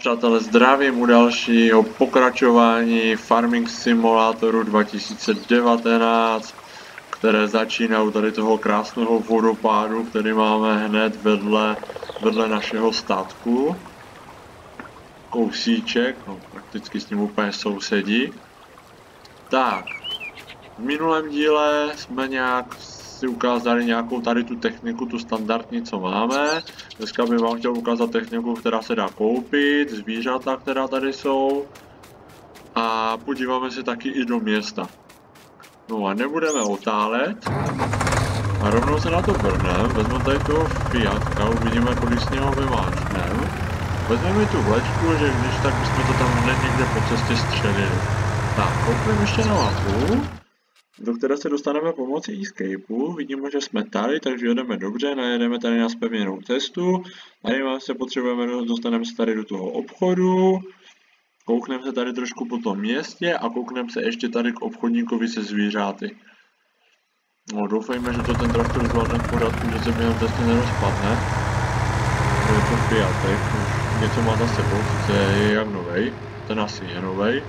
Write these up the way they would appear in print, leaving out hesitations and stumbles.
přátelé, zdravím u dalšího pokračování Farming Simulatoru 2019, které začíná u tady toho krásného vodopádu, který máme hned vedle našeho statku. Kousíček, no prakticky s ním úplně sousedí. Tak, v minulém díle jsme si ukázali nějakou tady tu techniku, tu standardní, co máme. Dneska bych vám chtěl ukázat techniku, která se dá koupit, zvířata, která tady jsou. A podíváme se taky i do města. No a nebudeme otálet. A rovnou se na to vrhneme, vezmeme tady toho Fiatka, uvidíme, kolik s něho vymáčkneme. Vezmeme tu vlečku, že když tak bychom to tam hned někde po cestě střelili. Tak, koupíme ještě na mapu, do které se dostaneme pomocí escapeu. Vidíme, že jsme tady, takže jedeme dobře, najedeme tady na zpevněnou cestu. Tady se potřebujeme, dostaneme se tady do toho obchodu. Koukneme se tady trošku po tom městě a koukneme se ještě tady k obchodníkovi se zvířáty. No, doufejme, že to ten traktor zvládne v pořádku, že se během cesty nerozpadne. Je to Fiatek, už něco má za sebou, sice je jak novej, ten asi je novej.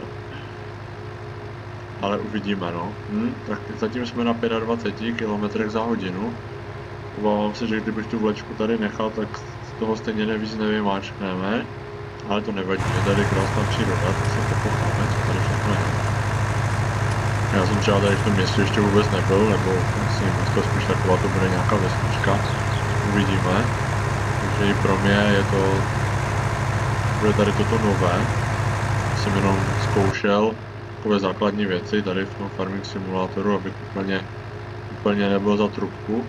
Ale uvidíme, no. Tak zatím jsme na 25 km za hodinu. Obávám se, že kdybych tu vlečku tady nechal, tak z toho stejně nevíc nevymáčkneme. Ale to nevadí, je tady krásná příroda, tak se pokoucháme, co tady všechno je. Já jsem třeba tady v tom městě ještě vůbec nebyl, nebo si město spíš taková to bude nějaká vesnička. Uvidíme. Takže i pro mě je to... bude tady toto nové. Jsem jenom zkoušel takové základní věci tady v tom Farming Simulatoru, abych úplně nebyl za trubku.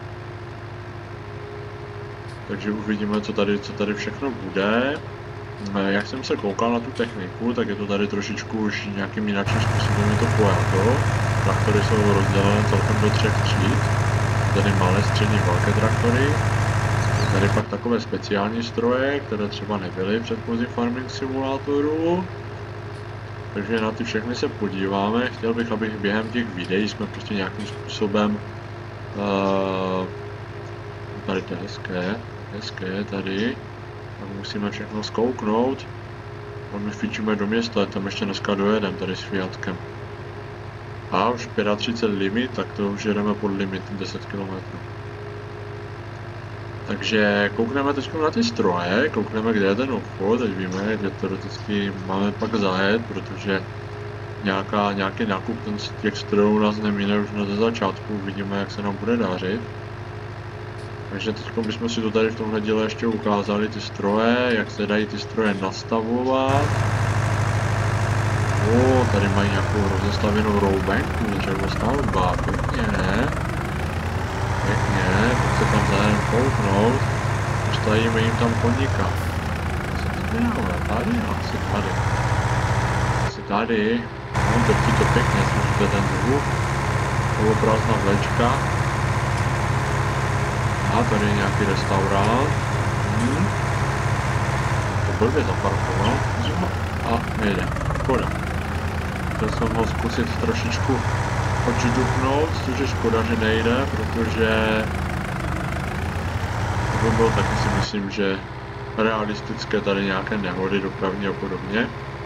Takže uvidíme, co tady všechno bude. Jak jsem se koukal na tu techniku, tak je to tady trošičku už nějakým jinakým způsobem je to pojato. Traktory jsou rozdělené celkem do 3 tříd. Tady malé, střední, velké traktory. Tady pak takové speciální stroje, které třeba nebyly v předchozím Farming Simulatoru. Takže na ty všechny se podíváme. Chtěl bych, abych během těch videí jsme prostě nějakým způsobem tady to je hezké tady. Tak musíme všechno zkouknout. A my fičíme do města, tam ještě dneska dojedeme tady s Fiatkem. A už 35 limit, tak to už jedeme pod limit 10 km. Takže koukneme teď na ty stroje, koukneme, kde je ten obchod, teď víme, kde teoreticky máme pak zajet, protože nějaký nákup těch strojů nás nemine už na začátku, uvidíme, jak se nám bude dařit. Takže teď bychom si to tady v tomhle díle ještě ukázali, ty stroje, jak se dají ty stroje nastavovat. Tady mají nějakou rozestavěnou roubenku, dřevostavba, pěkně. Tak se tam zájem kouknout. Postavíme jim tam koníka. Tady, asi tady. No, drtí to pěkně, slyšíte ten zvuk. Poloprázdná vlečka. A tady je nějaký restaurant. To blbě zaparkoval. A nejde. Škoda. Chtěl jsem ho zkusit trošičku odždupnout, což je škoda, že nejde, protože to by bylo taky, si myslím, že realistické tady nějaké nehody dopravní a podobně.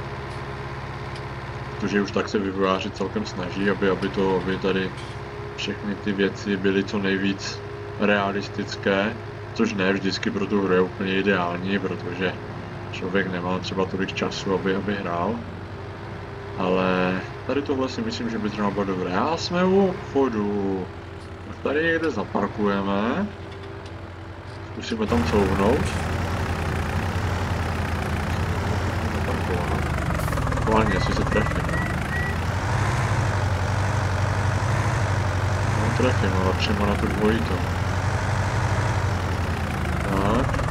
Protože už tak se vývojáři celkem snaží, aby tady všechny ty věci byly co nejvíc realistické, což ne vždycky pro tu hru je úplně ideální, protože člověk nemá třeba tolik času, aby hrál. Ale tady tohle si myslím, že by třeba bylo dobré. A jsme u obchodu. Tak tady někde zaparkujeme. Zkusíme tam couvnout. Aktuálně, jestli se trefím. No trefím, ale přímo na tu dvojitou. Tak.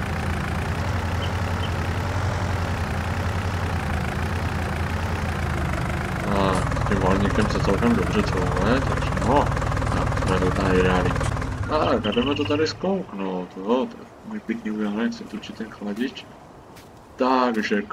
Tím volníkem se celkem dobře couvne, takže no, tak jsme to tady dali. Tak, a jdeme to tady zkouknout, to je můj pěkný udělané, jak se točí ten chladič. Takže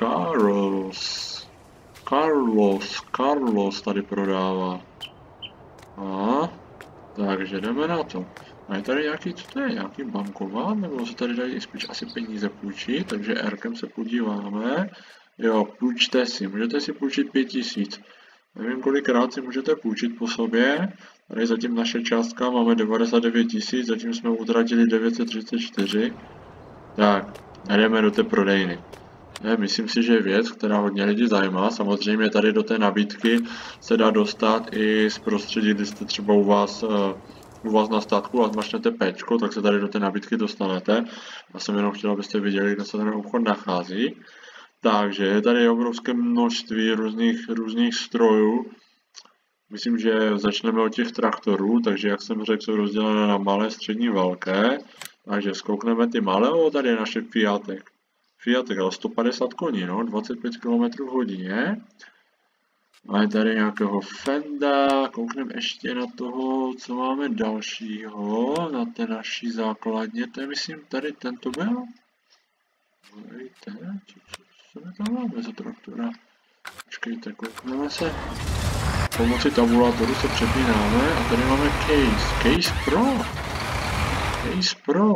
Carlos tady prodává. Takže jdeme na to. A je tady nějaký, co to je, nějaký bankomat, nebo se tady dají spíš asi peníze půjčit, takže Rkem se podíváme. Jo, půjčte si, můžete si půjčit 5000. Nevím, kolikrát si můžete půjčit po sobě. Tady zatím naše částka, máme 99 000, zatím jsme utratili 934. Tak, jdeme do té prodejny. Myslím si, že je věc, která hodně lidi zajímá. Samozřejmě tady do té nabídky se dá dostat i z prostředí, kdy jste třeba u vás na statku a zmačnete péčko, tak se tady do té nabídky dostanete. Já jsem jenom chtěl, abyste viděli, kde se ten obchod nachází. Takže je tady obrovské množství různých strojů. Myslím, že začneme od těch traktorů, takže jak jsem řekl, jsou rozdělené na malé, střední, velké. Takže zkoukneme ty malé, tady je naše Fiatek. Fiatek, ale 150 koní, no, 25 km/h. Máme tady nějakého Fenda, koukneme ještě na toho, co máme dalšího, na té naší základně, to je myslím tady tento byl? Dejte, co my tam máme za traktora? Počkejte, koukneme se, pomocí tabulátoru se přepínáme a tady máme Case Pro. Case Pro.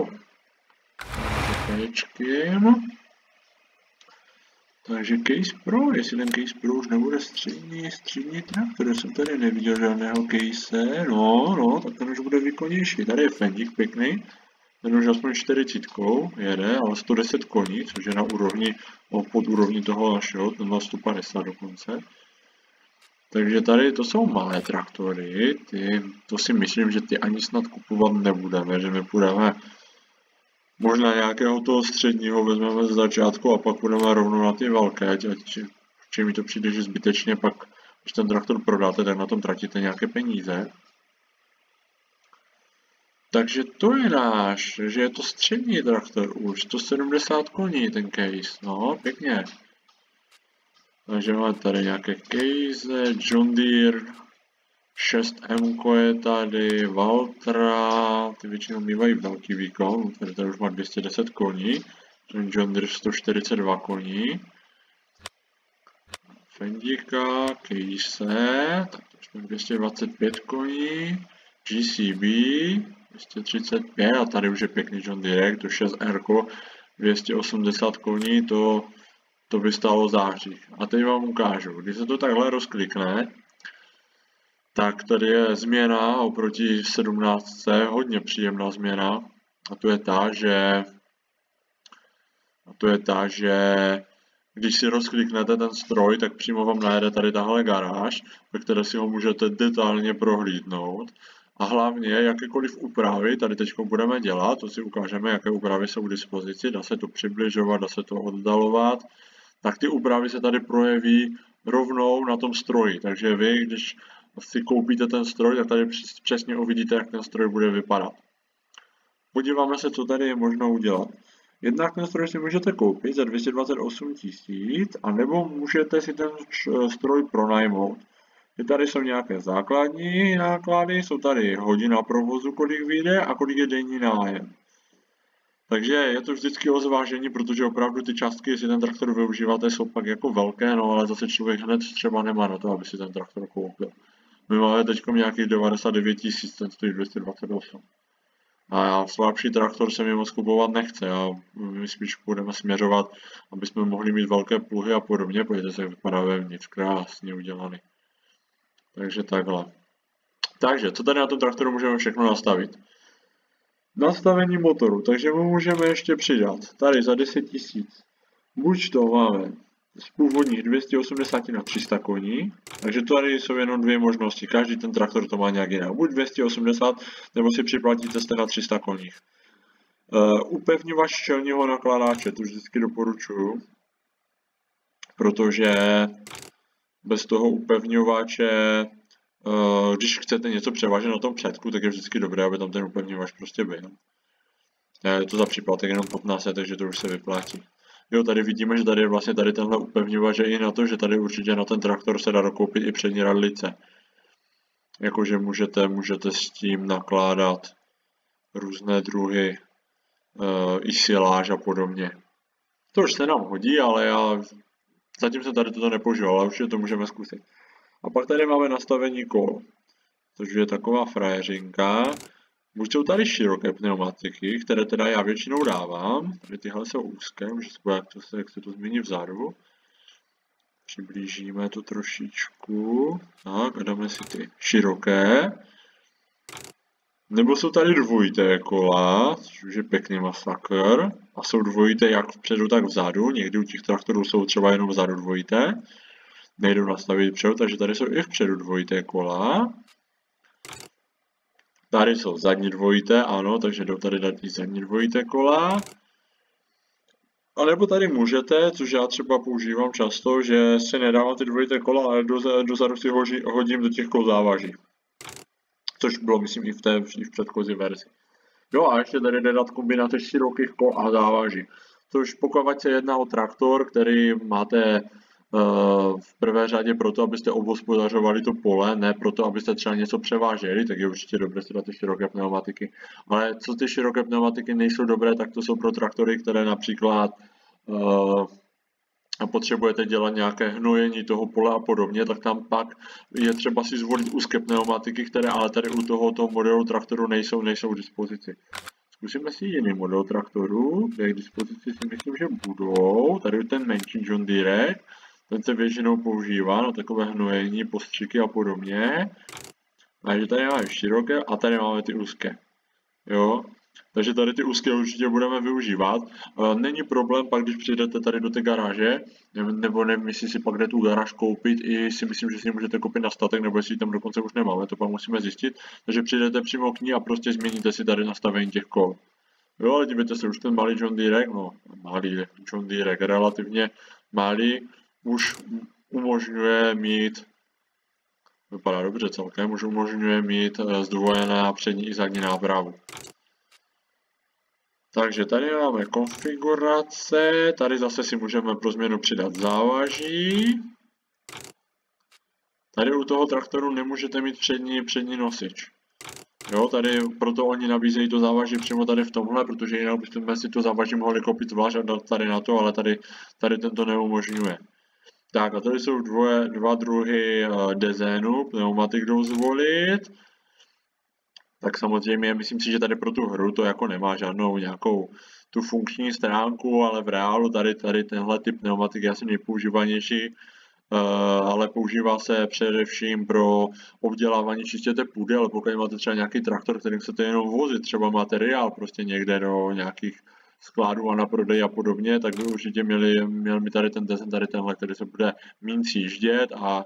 Takže Case Pro, jestli ten Case Pro už nebude střední traktor, já jsem tady neviděl žádného case, no, tak ten už bude výkonnější. Tady je Fendík pěkný, ten už aspoň 40 jede, ale 110 koní, což je na úrovni, pod úrovní toho našeho, ten má 150 dokonce. Takže tady to jsou malé traktory, to si myslím, že ty ani snad kupovat nebudeme, že my půjdeme možná nějakého toho středního vezmeme ze začátku a pak půjdeme rovnou na ty velké, čím mi to přijde, že zbytečně pak, když ten traktor prodáte, tak na tom tratíte nějaké peníze. Takže to je náš, že je to střední traktor už, 170 koní ten case, no pěkně. Takže máme tady nějaké case, John Deere, 6M je tady, Valtra, ty většinou mývají velký výkon, tady už má 210 koní, ten John Deere 142 koní. Fendíka, Case, tak to jsme 225 koní, GCB 235 a tady už je pěkný John Deere, to 6R 280 koní, to by stálo září. A teď vám ukážu, když se to takhle rozklikne, tak tady je změna oproti 17. hodně příjemná změna. A to je ta, že když si rozkliknete ten stroj, tak přímo vám najede tady tahle garáž, ve které si ho můžete detailně prohlídnout. A hlavně jakékoliv úpravy tady teď budeme dělat, to si ukážeme, jaké úpravy jsou k dispozici, dá se to přibližovat, dá se to oddalovat, tak ty úpravy se tady projeví rovnou na tom stroji. Takže vy, když si koupíte ten stroj, tak tady přesně uvidíte, jak ten stroj bude vypadat. Podíváme se, co tady je možno udělat. Jednak ten stroj si můžete koupit za 228 000, anebo můžete si ten stroj pronajmout. Tady jsou nějaké základní náklady, jsou tady hodina provozu, kolik vyjde a kolik je denní nájem. Takže je to vždycky o zvážení, protože opravdu ty částky, jestli ten traktor využíváte, jsou pak jako velké, no ale zase člověk hned třeba nemá na to, aby si ten traktor koupil. My máme teď nějakých 99 000, ten stojí 228. A slabší traktor se mi moc kupovat nechce a my spíš budeme směřovat, aby jsme mohli mít velké pluhy a podobně. Pojďte se, jak vypadá vevnitř, krásně udělaný. Takže takhle. Takže, co tady na tom traktoru můžeme všechno nastavit? Nastavení motoru, takže mu můžeme ještě přidat. Tady za 10 000. Buď to máme z původních 280 na 300 koní, takže tady jsou jenom dvě možnosti, každý ten traktor to má nějak jinak, buď 280, nebo si připlatíte na 300 koních. Upevňovač čelního nakládače, to vždycky doporučuju, protože bez toho upevňovače, když chcete něco převážet na tom předku, tak je vždycky dobré, aby tam ten upevňovač prostě byl. Je to za příplatek jenom 15, takže to už se vyplatí. Jo, tady vidíme, že tady je vlastně tady tenhle upevňovač i na to, že tady určitě na ten traktor se dá dokoupit i přední radlice. Jakože můžete s tím nakládat různé druhy i siláž a podobně. To už se nám hodí, ale zatím jsem tady toto nepoužíval, ale určitě to můžeme zkusit. A pak tady máme nastavení kol, což je taková frajeřinka. Buď jsou tady široké pneumatiky, které teda já většinou dávám, tady tyhle jsou úzké, může se podívat, jak se to změní vzadu. Přiblížíme to trošičku, tak a dáme si ty široké. Nebo jsou tady dvojité kola, což už je pěkný masakr. A jsou dvojité jak vpředu, tak vzadu. Někdy u těch traktorů jsou třeba jenom vzadu dvojité. Nejdou nastavit vpředu, takže tady jsou i vpředu dvojité kola. Tady jsou zadní dvojité, ano, takže jdou tady dát i zadní dvojité kola. A nebo tady můžete, což já třeba používám často, že si nedávám ty dvojité kola, ale dozadu si hodím do těch kol závaží. Což bylo, myslím, i v předchozí verzi. Jo, a ještě tady jde dát kombinace širokých kol a závaží. Což pokud se jedná o traktor, který máte v prvé řadě proto, abyste obhospodařovali to pole, ne proto, abyste třeba něco převáželi, tak je určitě dobré si dát ty široké pneumatiky. Ale co ty široké pneumatiky nejsou dobré, tak to jsou pro traktory, které například potřebujete dělat nějaké hnojení toho pole a podobně, tak tam pak je třeba si zvolit úzké pneumatiky, které ale tady u tohoto modelu traktoru nejsou k dispozici. Zkusíme si jiný model traktoru, kde k dispozici si myslím, že budou. Tady ten menší John Deere, ten se většinou používá na takové hnojení, postřiky a podobně. Takže tady máme široké a tady máme ty úzké. Jo? Takže tady ty úzké určitě budeme využívat. Není problém pak, když přijdete tady do té garáže, nebo nevím, jestli si pak jde tu garáž koupit, i si myslím, že si ji můžete koupit na statek, nebo jestli ji tam dokonce už nemáme, to pak musíme zjistit. Takže přijdete přímo k ní a prostě změníte si tady nastavení těch kol. Jo, ale dívejte se, už ten malý John Deere, no malý John Deere, relativně malý, už umožňuje mít, vypadá dobře celkem, už umožňuje mít zdvojené přední i zadní nápravu. Takže tady máme konfigurace, tady zase si můžeme pro změnu přidat závaží. Tady u toho traktoru nemůžete mít přední nosič. Jo, tady proto oni nabízejí to závaží přímo tady v tomhle, protože jinak byste si to závaží mohli koupit zvlášť a dát tady na to, ale tady tento neumožňuje. Tak a tady jsou dva druhy dezénu, pneumatik jdou zvolit. Tak samozřejmě, myslím si, že tady pro tu hru to jako nemá žádnou nějakou tu funkční stránku, ale v reálu tady tenhle typ pneumatik je asi nejpoužívanější, ale používá se především pro obdělávání čistě té půdy, ale pokud máte třeba nějaký traktor, kterým chcete jenom vozit třeba materiál prostě někde do nějakých skladů a na prodej a podobně, tak by určitě měl mi tady ten design, tady tenhle, který se bude míň sjíždět a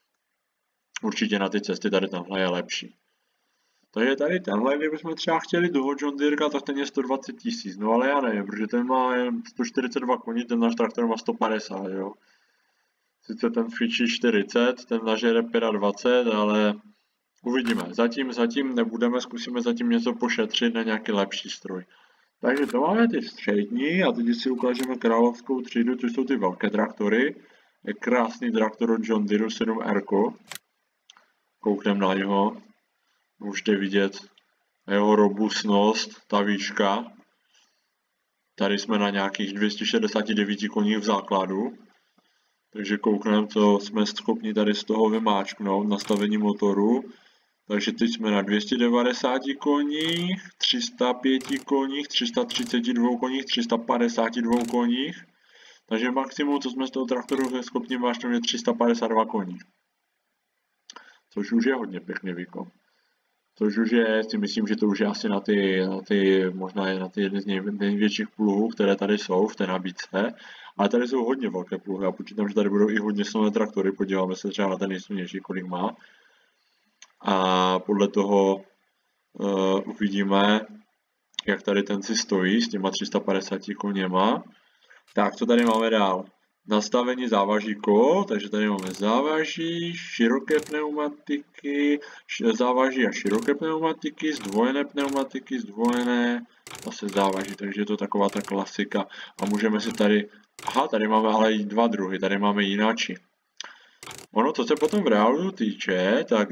určitě na ty cesty tady tenhle je lepší. Takže tady tenhle, kdybychom třeba chtěli toho John Deere, tak ten je 120 000, no ale já nevím, protože ten má jen 142 koní, ten náš traktor má 150, jo. Sice ten fičí 40, ten nažere 25, ale uvidíme. Zatím nebudeme, zkusíme zatím něco pošetřit na nějaký lepší stroj. Takže to máme ty střední a teď si ukážeme královskou třídu, což jsou ty velké traktory. Je krásný traktor od John Deere 7R. Koukneme na něho. Můžete vidět jeho robustnost, ta výška. Tady jsme na nějakých 269 koních v základu. Takže koukneme, co jsme schopni tady z toho vymáčknout, nastavení motoru. Takže teď jsme na 290 koních, 305 koních, 332 koních, 352 koních. Takže maximum, co jsme z toho traktoru schopni máčknout, je 352 koní. Což už je hodně pěkný výkon. Což už je, si myslím, že to už je asi možná je na ty jedny z největších pluhů, které tady jsou v té nabídce. Ale tady jsou hodně velké pluhy. Já počítám, že tady budou i hodně silné traktory. Podíváme se třeba na ten nejsilnější, kolik má. A podle toho uvidíme, jak tady ten si stojí s těma 350 koněma. Tak, co tady máme dál? Nastavení závaží kol, takže tady máme závaží, široké pneumatiky, závaží a široké pneumatiky, zdvojené pneumatiky, zdvojené, zase závaží, takže je to taková ta klasika. A můžeme si tady, tady máme ale i dva druhy, tady máme jináči. Ono, co se potom v reálu týče, tak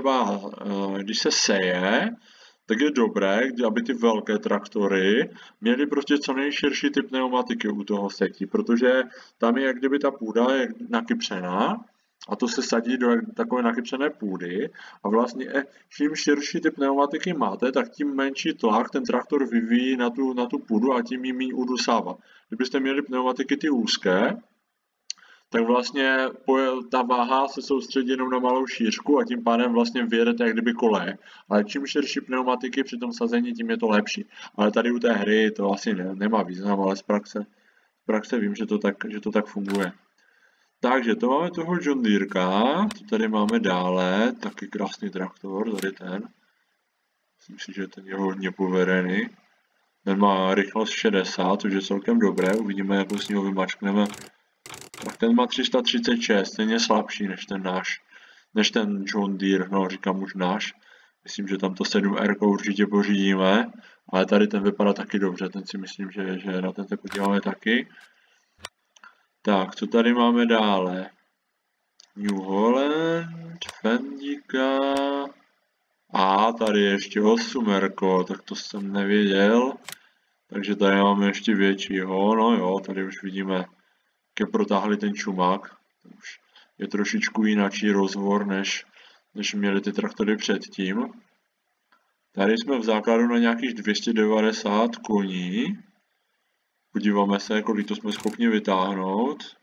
když se seje, tak je dobré, aby ty velké traktory měly prostě co nejširší typ pneumatiky u toho setí, protože tam je jak kdyby ta půda je nakypřená a to se sadí do takové nakypřené půdy a vlastně čím širší ty pneumatiky máte, tak tím menší tlak ten traktor vyvíjí na tu půdu a tím ji méně udusává. Kdybyste měli pneumatiky ty úzké, tak vlastně ta váha se soustředí jenom na malou šířku a tím pádem vlastně vyjedete jak kdyby koleje. Ale čím širší pneumatiky při tom sazení, tím je to lepší. Ale tady u té hry to asi nemá význam, ale z praxe vím, že to tak funguje. Takže to máme toho John Deereka, to tady máme dále, taky krásný traktor, tady ten. Myslím si, že ten je hodně povedený. Ten má rychlost 60, což je celkem dobré, uvidíme, jak s něho vymačkneme. Tak ten má 336, ten je slabší než ten náš, než ten John Deere, no říkám už náš. Myslím, že tam to 7R určitě pořídíme, ale tady ten vypadá taky dobře, ten si myslím, že na ten se podíváme taky. Tak, co tady máme dále? New Holland, Fendika. A tady ještě 8R, tak to jsem nevěděl. Takže tady máme ještě většího, no jo, tady už vidíme, jak protáhli ten čumák. To už je trošičku jináčí rozvor, než měli ty traktory předtím. Tady jsme v základu na nějakých 290 koní. Podíváme se, kolik to jsme schopni vytáhnout.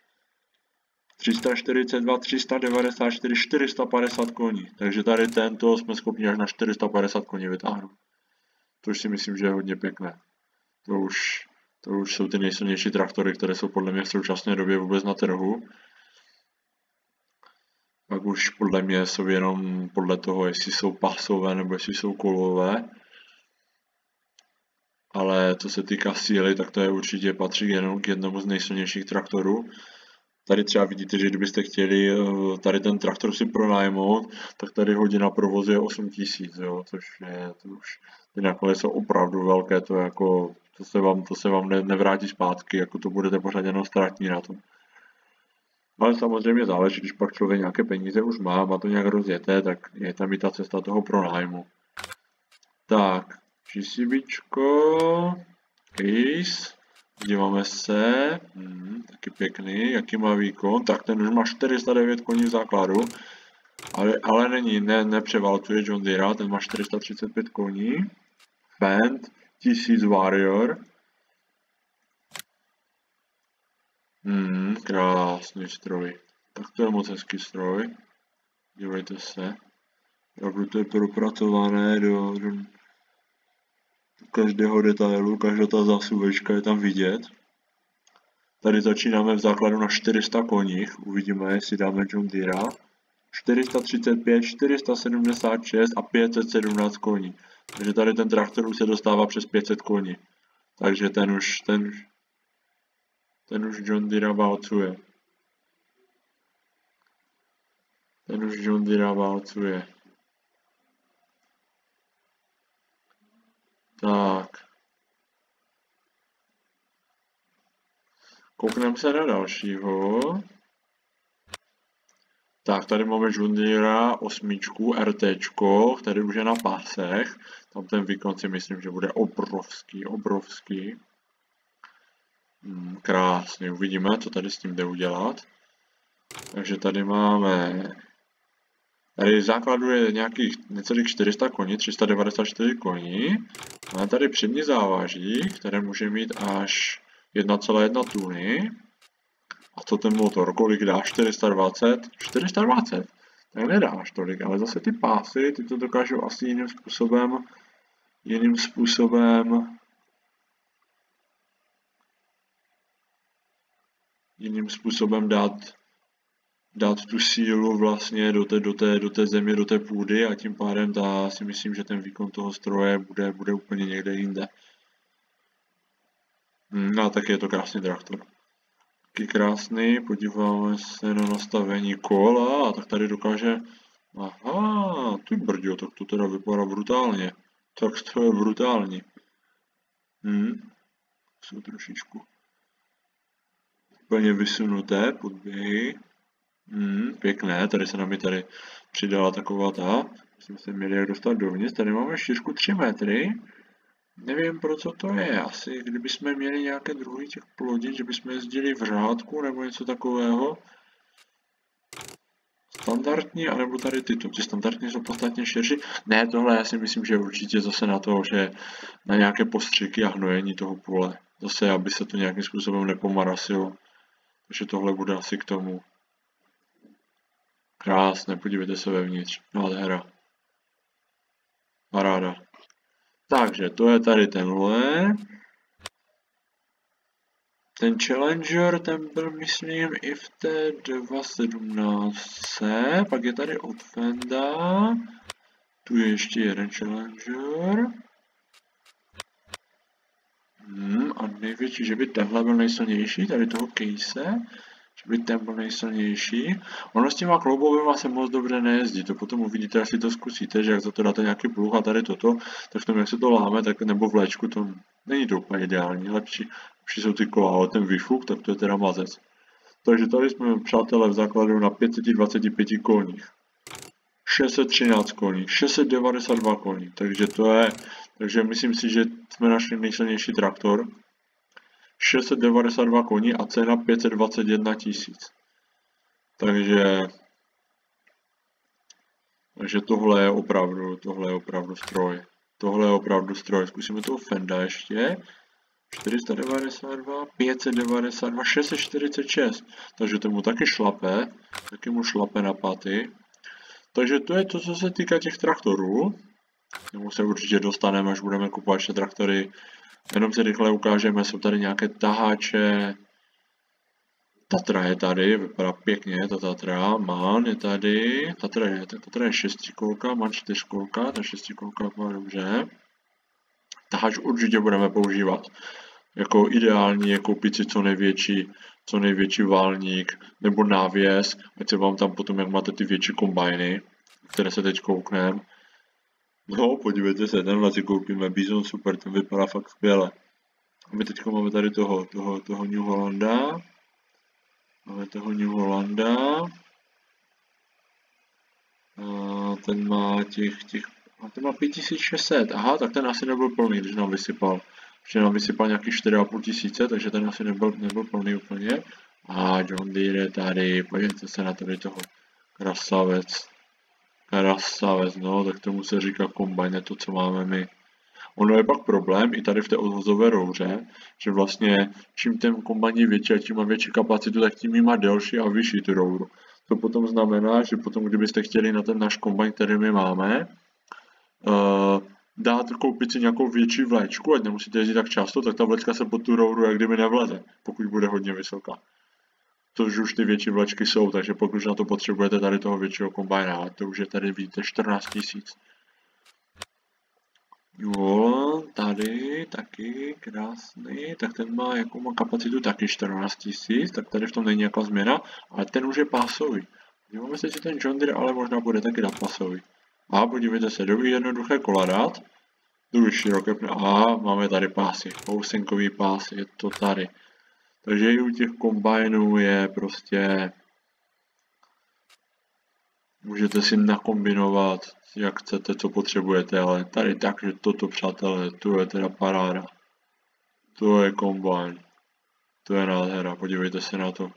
342, 394, 450 koní. Takže tady tento jsme schopni až na 450 koní vytáhnout. To už si myslím, že je hodně pěkné. To už jsou ty nejsilnější traktory, které jsou podle mě v současné době vůbec na trhu. Pak už podle mě jsou jenom podle toho, jestli jsou pasové nebo jestli jsou kolové. Ale co se týká síly, tak to je určitě patří jenom k jednomu z nejsilnějších traktorů. Tady třeba vidíte, že kdybyste chtěli tady ten traktor si pronajmout, tak tady hodina provozu je 8000, jo, což je, to už ty náklady jsou opravdu velké, to se vám nevrátí zpátky, jako to budete pořád jenom ztratní na tom. Ale samozřejmě záleží, když pak člověk nějaké peníze už má to nějak rozjeté, tak je tam i ta cesta toho pronájmu. Tak, GCBčko, Case. Díváme se, taky pěkný, jaký má výkon, tak ten už má 409 koní v základu, ale nepřeválcuje John Deere, ten má 435 koní, Fendt, 1000 Warrior, krásný stroj, tak to je moc hezký stroj, dívejte se, opravdu to je propracované do každého detailu, každá ta zásuvečka je tam vidět. Tady začínáme v základu na 400 koních, uvidíme, jestli dáme John Deere. 435, 476 a 517 koní. Takže tady ten traktor už se dostává přes 500 koní. Takže ten už John Deere válcuje. Tak. Koukneme se na dalšího. Tak, tady máme John Deere 8 RT, který už je na pásech. Tam ten výkon si myslím, že bude obrovský. Krásně, uvidíme, co tady s tím jde udělat. Takže tady máme... Tady v základu je nějakých necelých 400 koní, 394 koní. Máme tady přední závaží, které může mít až 1,1 tuny. A co ten motor, kolik dá? 420? 420? Tak nedáš tolik, ale zase ty pásy, ty to dokážou asi jiným způsobem dát tu sílu vlastně do té země, do té půdy a tím pádem si myslím, že ten výkon toho stroje bude úplně někde jinde. A taky je to krásný traktor. Taky krásný, podíváme se na nastavení kola a tak tady dokáže... Aha, ty brďo, tak to teda vypadá brutálně. Tak to je brutální. Jsou trošičku úplně vysunuté podběhy. Pěkné, tady se nám tady přidala taková myslím, že se měli jak dostat dovnitř, tady máme šířku 3 metry, nevím pro co to je, asi kdybychom měli nějaké druhý těch plodin, že bychom jezdili v řádku nebo něco takového, standardní, anebo tady tyto. Ty standardní jsou podstatně širší. Ne, tohle já si myslím, že určitě zase na to, že na nějaké postřiky a hnojení toho pole. Zase, aby se to nějakým způsobem nepomarasilo. Takže tohle bude asi k tomu. Krásné, podívejte se vevnitř. Nádhera. Paráda. Takže to je tady tenhle. Ten Challenger, ten byl, myslím, i v té 2.17. Pak je tady od Fenda. Tu je ještě jeden Challenger. A největší, že by tenhle byl nejsilnější, tady toho case, že by ten byl nejsilnější. Ono s těma kloubovýma se moc dobře nejezdí, to potom uvidíte, až si to zkusíte, že jak za to dáte nějaký pluh a tady toto, tak v tom, jak se to láme, tak nebo v léčku, to není to úplně ideální, lepší jsou ty kola, ale ten výfuk, tak to je teda mazec. Takže tady jsme, přátelé, v základu na 525 koních. 613 koní, 692 koní, takže myslím si, že jsme našli nejsilnější traktor. 692 koní a cena 521 000. Takže tohle je opravdu stroj. Tohle je opravdu stroj. Zkusíme toho Fenda ještě. 492, 592, 646. Takže tomu taky mu šlape na paty. Takže to je to, co se týká těch traktorů. K tomu se určitě dostaneme, až budeme kupovat ještě traktory. Jenom si rychle ukážeme, jsou tady nějaké taháče. Tatra je tady, vypadá pěkně, ta Tatra. Man je tady, Tatra je 6kolka, Man 4kolka, ta 6kolka má dobře. Taháč určitě budeme používat. Jako ideální je koupit si co největší válník nebo návěs, ať se vám tam potom, jak máte ty větší kombajny, které se teď koukneme. No, podívejte se, tenhle si koupíme, Bison super, ten vypadá fakt skvěle. A my teď máme tady toho New Hollanda. A ten má ten má 5600, aha, tak ten asi nebyl plný, když nám vysypal. Ještě nám vysypal nějaký 4500, takže ten asi nebyl plný úplně. A John Deere je tady, podívejte se na tady toho. Krasavec, no, tak tomu se říká kombajn, to, co máme my. Ono je pak problém i tady v té odvozové rouře, že vlastně čím ten kombajn je větší a tím má větší kapacitu, tak tím má delší a vyšší tu rouru. To potom znamená, že potom, kdybyste chtěli na ten náš kombajn, který my máme, koupit si nějakou větší vlečku, ať nemusíte jezdit tak často, tak ta vlečka se pod tu rouru jak kdyby nevleze, pokud bude hodně vysoká. Což už ty větší vlečky jsou, takže pokud na to potřebujete tady toho většího kombajna, to už je tady, vidíte, 14 000. Jo, tady taky krásný, tak ten má, jakou má kapacitu, taky 14 000, tak tady v tom není nějaká změna, ale ten už je pásový. Díváme se, že ten John Deere ale možná bude taky dát pásový. A podívejte se, do jednoduché kola dát, do široké, a máme tady pásy, housenkový pás, je to tady. Takže i u těch kombajnů je prostě, můžete si nakombinovat, jak chcete, co potřebujete, ale tady takže toto, přátelé, to je teda paráda. To je kombajn. To je nádhera, podívejte se na to.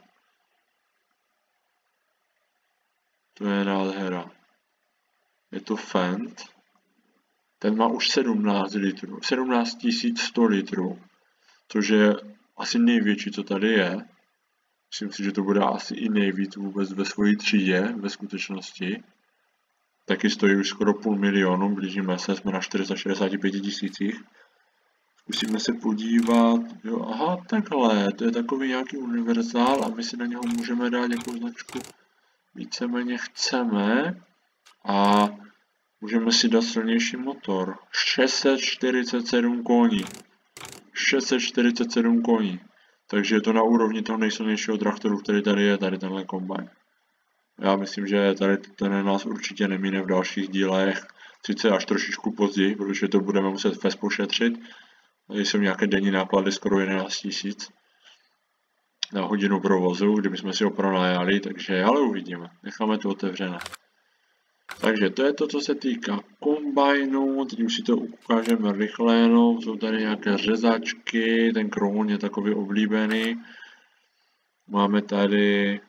To je nádhera. Je to Fend. Ten má už 17 litrů, 17 100 litrů, což je asi největší, co tady je. Myslím si, že to bude asi i nejvíc vůbec ve své třídě, ve skutečnosti. Taky stojí už skoro 500 000, blížíme se, jsme na 465 000. Zkusíme se podívat, jo, aha, takhle, to je takový nějaký univerzál a my si na něho můžeme dát nějakou značku, víceméně chceme a můžeme si dát silnější motor, 647 koní, 647 koní, takže je to na úrovni toho nejsilnějšího traktoru, který tady je, tady tenhle kombajn. Já myslím, že tady ten nás určitě nemine v dalších dílech, sice až trošičku později, protože to budeme muset fest pošetřit. Tady jsou nějaké denní náklady skoro 11 000 na hodinu provozu, kdybychom si ho pronajali, takže ale uvidíme, necháme to otevřené. Takže to je to, co se týká kombajnu, teď už si to ukážeme rychle jenom, jsou tady nějaké řezačky, ten Krohn je takový oblíbený. Máme tady,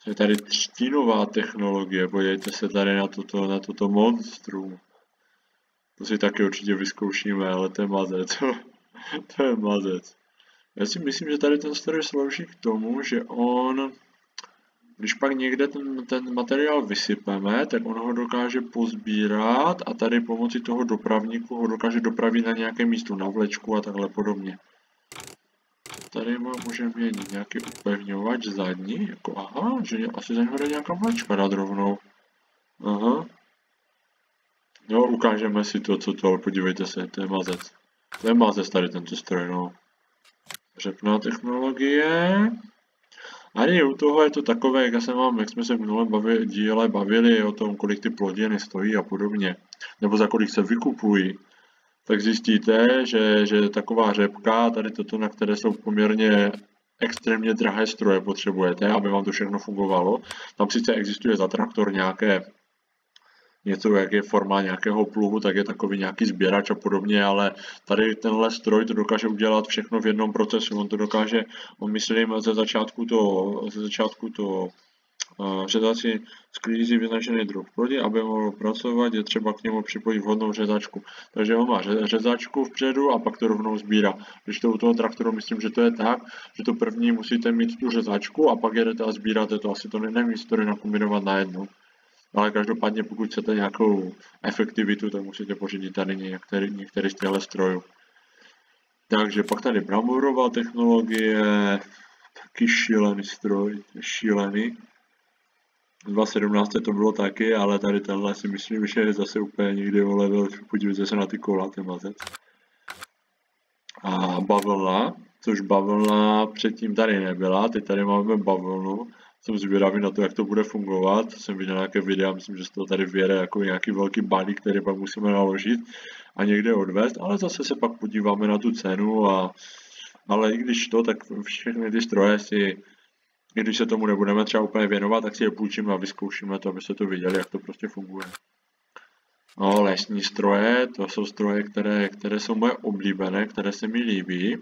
Je tady třtínová technologie, podívejte se tady na toto monstrum. To si taky určitě vyzkoušíme, ale to je mazec. To je mazec. Já si myslím, že tady ten stroj slouží k tomu, že on, když pak někde ten materiál vysypeme, tak on ho dokáže pozbírat a tady pomocí toho dopravníku ho dokáže dopravit na nějaké místo, na vlečku a takhle podobně. Tady můžeme měnit nějaký upevňovač zadní, jako aha, že asi za něho jde nějaká vlečka dát rovnou. Aha. Jo, ukážeme si to, co to, ale podívejte se, to je mazec. To je mazec tady tento stroj, no. Řepná technologie. A u toho je to takové, jak jsme se v minulém díle bavili o tom, kolik ty plodiny stojí a podobně. Nebo za kolik se vykupují. Tak zjistíte, že taková řepka, tady toto, na které jsou poměrně extrémně drahé stroje potřebujete, aby vám to všechno fungovalo. Tam sice existuje za traktor něco, jak je forma nějakého pluhu, tak je takový nějaký sběrač a podobně, ale tady tenhle stroj to dokáže udělat všechno v jednom procesu. On to dokáže, myslím, ze začátku to řezací sklízí vyznačený druh plodin, aby mohl pracovat, je třeba k němu připojit vhodnou řezačku. Takže on má řezačku vpředu a pak to rovnou sbírá. Když to u toho traktoru myslím, že to je tak, že to první musíte mít tu řezačku a pak jedete a sbíráte to. Asi to nemůžete to nakombinovat najednou. Ale každopádně pokud chcete nějakou efektivitu, tak musíte pořídit tady některý z těchto strojů. Takže pak tady bramborová technologie, taky šílený stroj, šílený. V 2017 to bylo taky, ale tady tenhle si myslím, že je zase úplně někde o level, podívejte se na ty kola, ten mazec. A bavlna, což bavlna předtím tady nebyla, teď tady máme bavlnu. Jsem zvědavý na to, jak to bude fungovat. Jsem viděl nějaké videa, myslím, že z toho tady vyjede jako nějaký velký balík, který pak musíme naložit a někde odvést, ale zase se pak podíváme na tu cenu ale i když to, tak všechny ty stroje si, i když se tomu nebudeme třeba úplně věnovat, tak si je půjčíme a vyzkoušíme to, abyste to viděli, jak to prostě funguje. No, lesní stroje, to jsou stroje, které jsou moje oblíbené, které se mi líbí.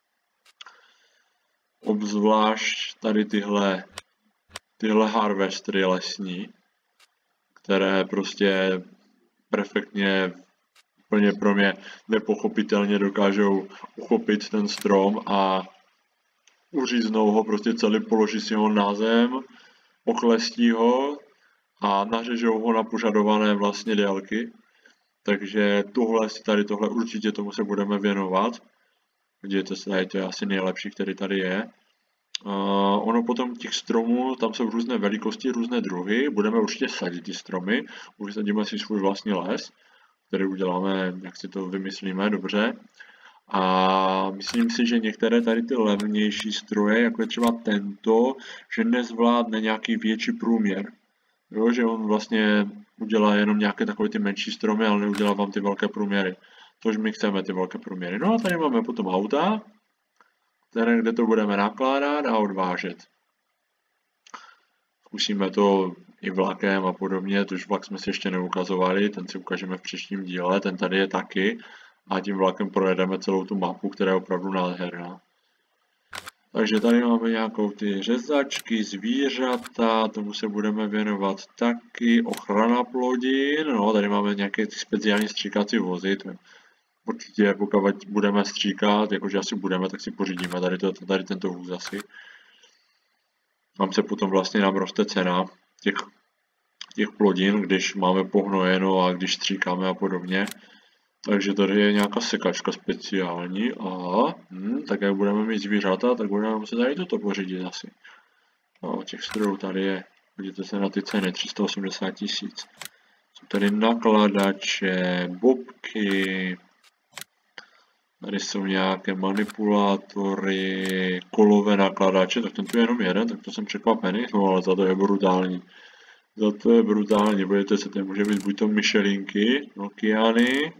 Obzvlášť tady tyhle harvestery lesní, které prostě perfektně, úplně pro mě nepochopitelně dokážou uchopit ten strom a uříznou ho prostě celý, položí si ho na zem, oklestí ho a nařežou ho na požadované vlastně délky. Takže tady tohle určitě tomu se budeme věnovat. Vidíte se, tady to je asi nejlepší, který tady je. Ono potom těch stromů, tam jsou různé velikosti, různé druhy, budeme určitě sadit ty stromy, usadíme si svůj vlastní les, který uděláme, jak si to vymyslíme, dobře. A myslím si, že některé tady ty levnější stroje, jako je třeba tento, že nezvládne nějaký větší průměr. Jo, že on vlastně udělá jenom nějaké takové ty menší stromy, ale neudělá vám ty velké průměry. Což my chceme, ty velké průměry. No a tady máme potom auta, kde to budeme nakládat a odvážet. Zkusíme to i vlakem a podobně, tož vlak jsme si ještě neukazovali, ten si ukážeme v příštím díle, ten tady je taky a tím vlakem projedeme celou tu mapu, která je opravdu nádherná. Takže tady máme nějakou ty řezačky, zvířata, tomu se budeme věnovat taky, ochrana plodin, no tady máme nějaké ty speciální stříkací vozy, určitě pokud budeme stříkat, jakože asi budeme, tak si pořídíme tady tento vůz asi. Tam se potom vlastně nám roste cena těch plodin, když máme pohnojeno a když stříkáme a podobně. Takže tady je nějaká sekačka speciální a tak jak budeme mít zvířata, tak budeme muset tady toto pořídit asi. No, těch strojů tady je, podívejte se na ty ceny, 380 000. Jsou tady nakladače, bobky, tady jsou nějaké manipulátory, kolové nakladače, tak tento je jenom jeden, tak to jsem překvapený, no ale za to je brutální. Za to je brutální, podívejte se, tady může být buď to Michelinky, Nokiany.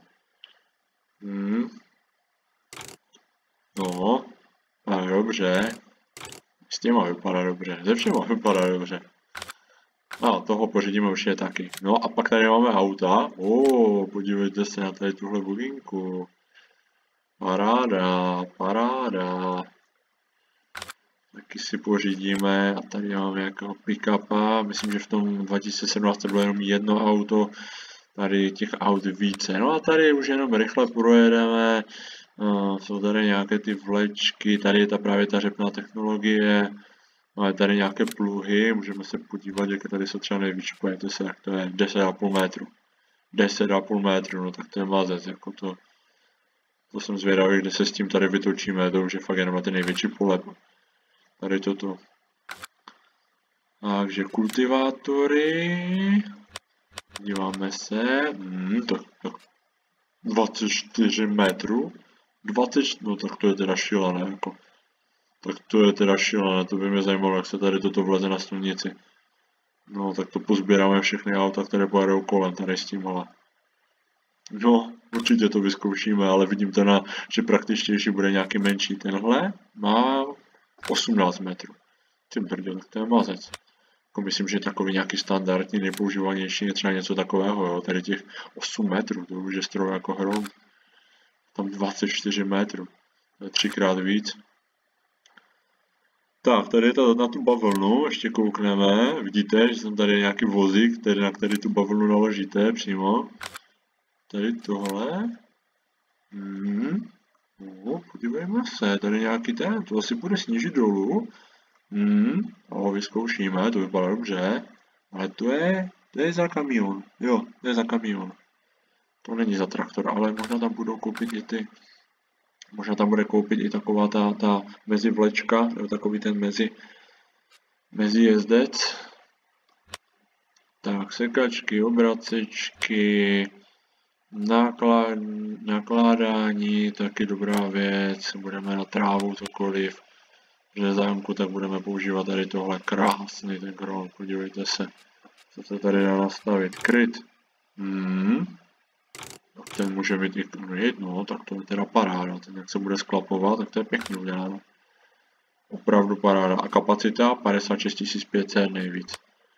No, tak dobře. S těma vypadá dobře, ze všema vypadá dobře. No, toho pořídíme určitě taky. No a pak tady máme auta. Podívejte se na tady tuhle buginku. Paráda, paráda. taky si pořídíme a tady máme nějakého pick-upa, myslím, že v tom 2017 bylo jenom jedno auto, tady těch aut více, no a tady už jenom rychle projedeme, jsou tady nějaké ty vlečky, tady je právě ta řepná technologie, máme tady nějaké pluhy, můžeme se podívat, jak tady se třeba nejvíc, pojďte se, jak to je, 10,5 metru, 10,5 metru, no tak to je mazec, jako to jsem zvědavý, kde se s tím tady vytočíme, to už je fakt jenom na ty největší pole. Tady toto. Takže kultivátory. Díváme se. Tak 24 metrů. 20, no tak to je teda šílené, jako. Tak to je teda šílené, to by mě zajímalo, jak se tady toto vleze na silnici. No tak to pozbíráme všechny auta, které pojedou kolem tady s tímhle. No, určitě to vyzkoušíme, ale vidím to že praktičtější bude nějaký menší. Tenhle má 18 metrů. Ty brdě, tak to je mazec. Jako myslím, že takový nějaký standardní, nejpoužívanější je třeba něco takového, jo. Tady těch 8 metrů, to už je stroj jako hrom. Tam 24 metrů, to je 3krát víc. Tak, tady je to na tu bavlnu, ještě koukneme, vidíte, že jsem tady nějaký vozík, na který tu bavlnu naložíte přímo. Tady tohle. Podívejme se, tady nějaký ten, to asi bude snížit dolů. Vyzkoušíme, to vypadá dobře. Ale to je za kamion, jo, to je za kamion. To není za traktor, ale možná tam budou koupit i ty, možná tam bude koupit i taková ta mezivlečka, nebo takový ten mezi jezdec. Tak, sekačky, obracečky, nakládání, taky dobrá věc, budeme na trávu cokoliv, že zájemku, tak budeme používat tady tohle krásný ten kron, podívejte se, co se tady dá nastavit, kryt, tak ten může být i kryt, no, tak to je teda paráda, ten jak se bude sklapovat, tak to je pěkně uděláno, opravdu paráda, a kapacita 56 500 nejvíc.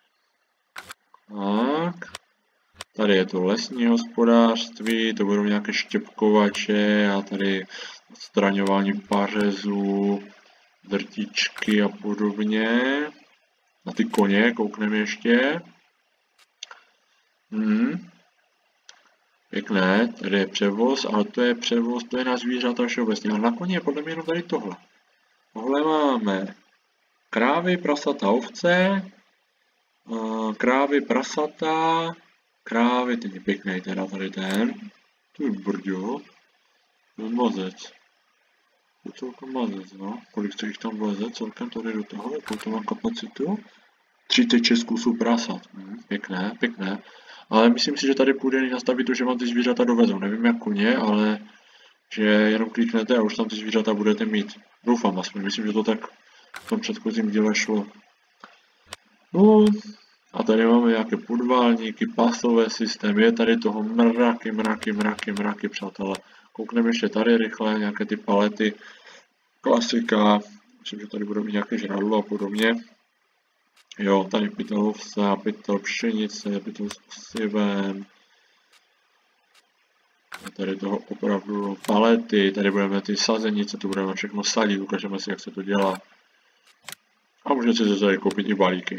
Tak. Tady je to lesní hospodářství, to budou nějaké štěpkovače a tady odstraňování pařezů, drtičky a podobně. Na ty koně koukneme ještě. Pěkné, tady je převoz, ale to je převoz, to je na zvířata všeobecně. A na koně je podle mě jenom tady tohle. Tohle máme krávy, prasata, ovce, krávy, prasata, krávy, ten je pěkný teda tady ten. Tu brďo. To je mazec. To je celkem mazec, no. Kolik se jich tam vleze celkem tady do toho, jakou to má kapacitu? 36 kusů prasat. Pěkné, pěkné. Ale myslím si, že tady půjde nastavit to, že vám ty zvířata dovezou. Nevím jak koně, ale že jenom kliknete a už tam ty zvířata budete mít. Doufám aspoň, myslím, že to tak v tom předchozím díle šlo. No, a tady máme nějaké podválníky, pasové systémy, je tady toho mraky, přátelé. Koukneme ještě tady rychle, nějaké ty palety, klasika, myslím, že tady budou mít nějaké žrádlo a podobně. Jo, tady pytel ovsa, pytel pšenice, pytel s osivem. A tady toho opravdu palety, tady budeme ty sazenice, to budeme všechno sadit, ukážeme si, jak se to dělá. A můžete si tady koupit i balíky.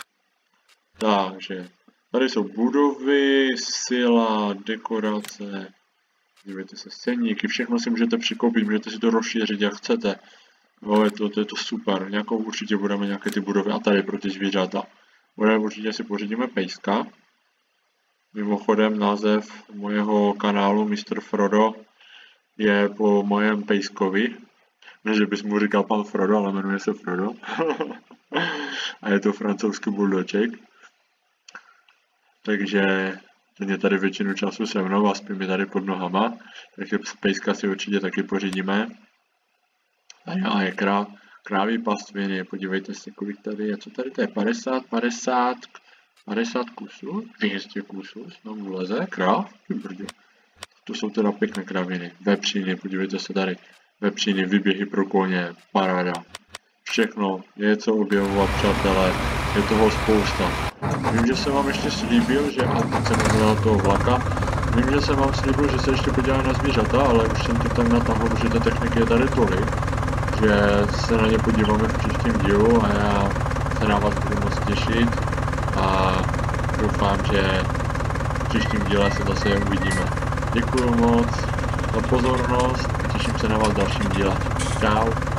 Takže tady jsou budovy, sila, dekorace, dívejte se, seníky, všechno si můžete přikoupit, můžete si to rozšířit jak chcete. Jo, je to super, nějakou určitě budeme nějaké ty budovy a tady pro ty zvířata. Určitě si pořídíme pejska. Mimochodem název mojeho kanálu Mr. Frodo je po mojem pejskovi. Ne, že bys mu říkal pan Frodo, ale jmenuje se Frodo. A je to francouzský buldoček. Takže ten je tady většinu času se mnou a spí mi tady pod nohama. Takže pejska si určitě taky pořídíme. A je kráví pastviny, podívejte se, kolik tady je, co tady to je, 50 kusů, 200 kusů, nám vleze, kráv, brďo. To jsou teda pěkné kraviny, vepříny, podívejte se tady, vepříny, vyběhy pro koně, paráda. Všechno, je co objevovat, přátelé, je toho spousta. Vím, že jsem vám ještě slíbil, že, a teď jsem hledal toho vlaka, vím, že jsem vám slíbil, že se ještě podívám na zvířata, ale už jsem to tak natáhl, že té techniky je tady tolik. takže se na ně podíváme v příštím dílu a já se na vás budu moc těšit a doufám, že v příštím díle se zase uvidíme. Děkuju moc za pozornost a těším se na vás v dalším díle. Čau.